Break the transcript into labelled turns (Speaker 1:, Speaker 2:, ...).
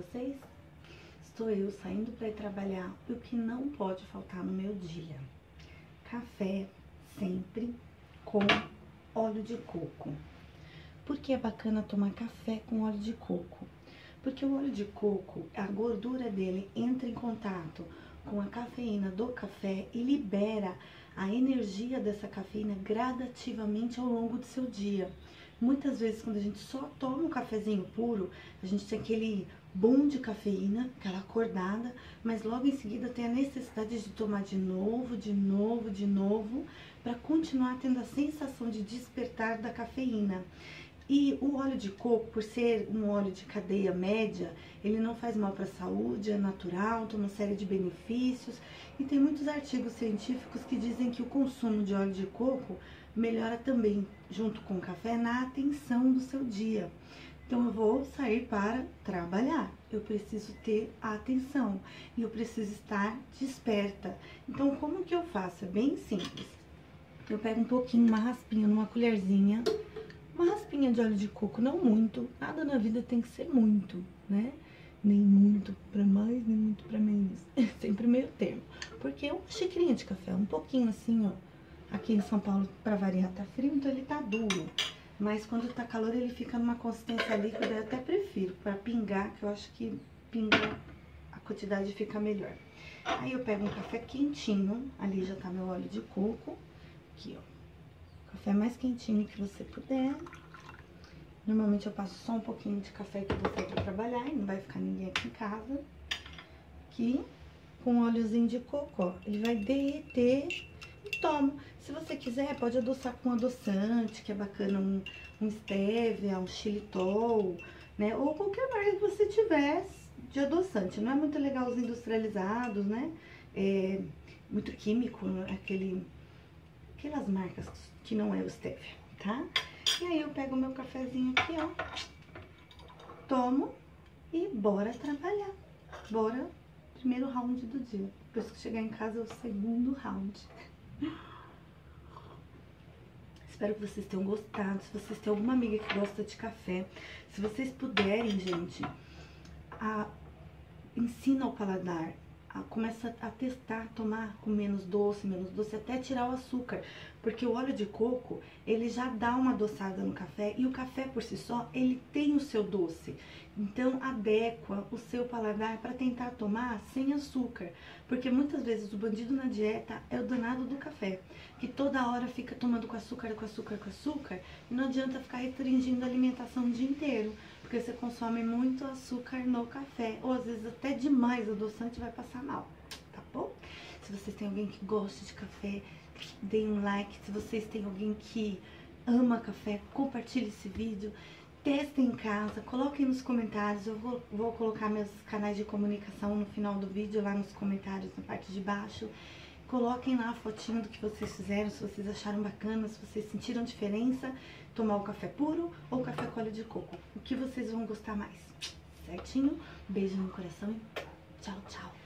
Speaker 1: vocês? Estou eu saindo para ir trabalhar e o que não pode faltar no meu dia? Café, sempre com óleo de coco. Por que é bacana tomar café com óleo de coco? Porque o óleo de coco, a gordura dele entra em contato com a cafeína do café e libera a energia dessa cafeína gradativamente ao longo do seu dia. Muitas vezes, quando a gente só toma um cafezinho puro, a gente tem aquele boom de cafeína, aquela acordada, mas logo em seguida tem a necessidade de tomar de novo, para continuar tendo a sensação de despertar da cafeína. E o óleo de coco, por ser um óleo de cadeia média, ele não faz mal para a saúde, é natural, tem uma série de benefícios. E tem muitos artigos científicos que dizem que o consumo de óleo de coco melhora também, junto com o café, na atenção do seu dia. Então eu vou sair para trabalhar, eu preciso ter atenção e eu preciso estar desperta. Então como que eu faço? É bem simples. Eu pego um pouquinho, uma raspinha numa colherzinha, uma raspinha de óleo de coco, não muito, nada na vida tem que ser muito, né? Nem muito pra mais, nem muito pra menos, é sempre meio termo. Porque uma xicrinha de café, um pouquinho assim, ó. Aqui em São Paulo, pra variar, tá frio, então ele tá duro. Mas quando tá calor, ele fica numa consistência líquida, eu até prefiro pra pingar, que eu acho que pingar a quantidade fica melhor. Aí eu pego um café quentinho, ali já tá meu óleo de coco, aqui ó. Café mais quentinho que você puder. Normalmente eu passo só um pouquinho de café que eu vou sair pra trabalhar e não vai ficar ninguém aqui em casa. Aqui, com óleozinho de coco, ó, ele vai derreter e toma. Se você quiser, pode adoçar com adoçante, que é bacana, um stevia, um xilitol, né? Ou qualquer marca que você tiver de adoçante. Não é muito legal os industrializados, né? É muito químico, aquelas marcas que não é o stevia, tá? E aí eu pego o meu cafezinho aqui, ó, tomo e bora trabalhar. Bora, primeiro round do dia. Depois que chegar em casa é o segundo round. Espero que vocês tenham gostado. Se vocês têm alguma amiga que gosta de café, se vocês puderem, gente, ensina o paladar. Começa a testar, tomar com menos doce, até tirar o açúcar. Porque o óleo de coco, ele já dá uma adoçada no café e o café por si só, ele tem o seu doce. Então, adequa o seu paladar para tentar tomar sem açúcar. Porque muitas vezes o bandido na dieta é o danado do café, que toda hora fica tomando com açúcar, e não adianta ficar restringindo a alimentação o dia inteiro. Porque você consome muito açúcar no café, ou às vezes até demais adoçante, vai passar mal, tá bom? Se vocês têm alguém que gosta de café, deem um like. Se vocês têm alguém que ama café, compartilhe esse vídeo. Testem em casa, coloquem nos comentários. Eu vou colocar meus canais de comunicação no final do vídeo, lá nos comentários, na parte de baixo. Coloquem lá a fotinho do que vocês fizeram, se vocês acharam bacana, se vocês sentiram diferença, tomar o café puro ou o café com óleo de coco. O que vocês vão gostar mais, certinho? Beijo no coração e tchau, tchau!